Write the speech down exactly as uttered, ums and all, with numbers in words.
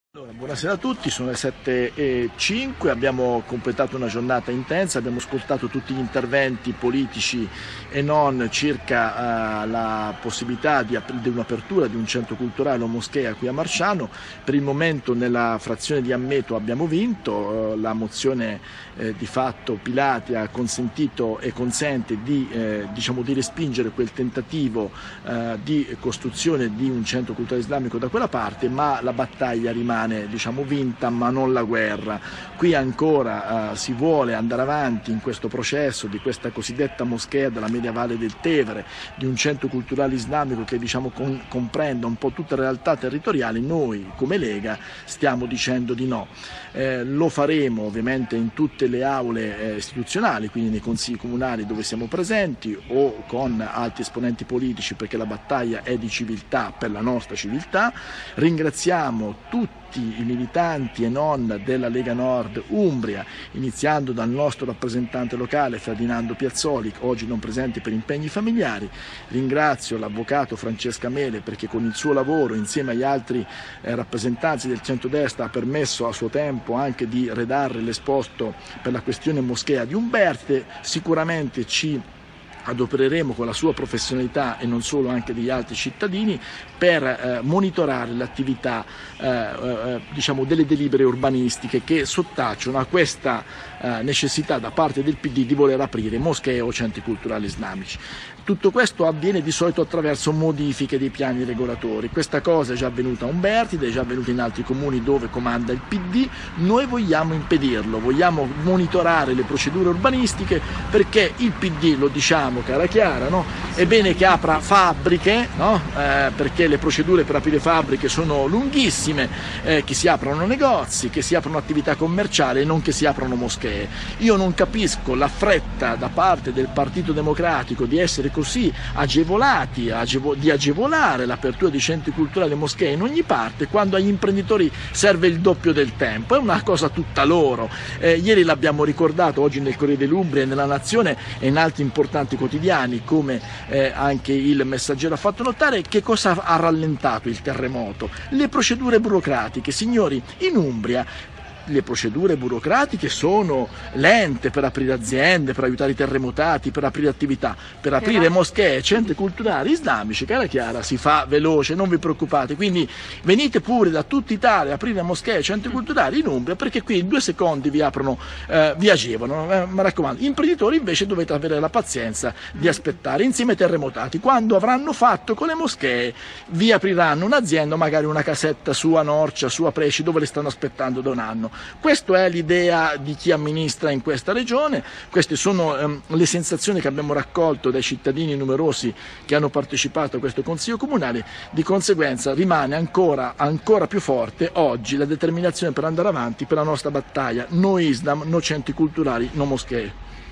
Allora, buonasera a tutti, sono le sette e cinque, abbiamo completato una giornata intensa, abbiamo ascoltato tutti gli interventi politici e non circa uh, la possibilità di, di un'apertura di un centro culturale o moschea qui a Marsciano. Per il momento nella frazione di Ammeto abbiamo vinto, uh, la mozione eh, di fatto Pilati ha consentito e consente di, eh, diciamo, di respingere quel tentativo uh, di costruzione di un centro culturale islamico da quella parte, ma la battaglia rimane diciamo vinta, ma non la guerra. Qui ancora uh, si vuole andare avanti in questo processo di questa cosiddetta moschea della Media Valle del Tevere, di un centro culturale islamico che diciamo con, comprenda un po' tutte le realtà territoriali. Noi come Lega stiamo dicendo di no. Eh, lo faremo ovviamente in tutte le aule eh, istituzionali, quindi nei consigli comunali dove siamo presenti o con altri esponenti politici, perché la battaglia è di civiltà per la nostra civiltà. Ringraziamo tutti i militanti e non della Lega Nord Umbria, iniziando dal nostro rappresentante locale Ferdinando Piazzoli, oggi non presente per impegni familiari. Ringrazio l'avvocato Francesca Mele perché con il suo lavoro insieme agli altri eh, rappresentanti del centrodestra ha permesso a suo tempo anche di redarre l'esposto per la questione moschea di Umbertide. Sicuramente ci adopereremo con la sua professionalità e non solo anche degli altri cittadini per eh, monitorare l'attività eh, eh, diciamo delle delibere urbanistiche che sottacciono a questa eh, necessità da parte del P D di voler aprire moschee o centri culturali islamici. Tutto questo avviene di solito attraverso modifiche dei piani regolatori. Questa cosa è già avvenuta a Umbertide, è già avvenuta in altri comuni dove comanda il P D. Noi vogliamo impedirlo, vogliamo monitorare le procedure urbanistiche perché il P D, lo diciamo cara Chiara, no? È bene che apra fabbriche, no? eh, perché le procedure per aprire fabbriche sono lunghissime, eh, che si aprano negozi, che si aprono attività commerciali e non che si aprano moschee. Io non capisco la fretta da parte del Partito Democratico di essere così agevolati, agevo, di agevolare l'apertura di centri culturali e moschee in ogni parte, quando agli imprenditori serve il doppio del tempo. È una cosa tutta loro. Eh, ieri l'abbiamo ricordato, oggi nel Corriere dell'Umbria e nella Nazione e in altri importanti quotidiani, come eh, anche il Messaggero ha fatto notare. Che cosa ha rallentato il terremoto? Le procedure burocratiche. Signori, in Umbria le procedure burocratiche sono lente per aprire aziende, per aiutare i terremotati, per aprire attività, per aprire Però... moschee, centri culturali islamici, cara Chiara, si fa veloce, non vi preoccupate. Quindi venite pure da tutta Italia a aprire moschee, centri culturali in Umbria, perché qui in due secondi vi aprono, eh, vi agevolano, eh, mi raccomando. Gli imprenditori invece dovete avere la pazienza di aspettare insieme ai terremotati. Quando avranno fatto con le moschee vi apriranno un'azienda, magari una casetta su a Norcia, su a Preci, dove le stanno aspettando da un anno. Questa è l'idea di chi amministra in questa regione, queste sono ehm, le sensazioni che abbiamo raccolto dai cittadini numerosi che hanno partecipato a questo Consiglio Comunale. Di conseguenza rimane ancora, ancora più forte oggi la determinazione per andare avanti per la nostra battaglia: no Islam, no centri culturali, no moschee.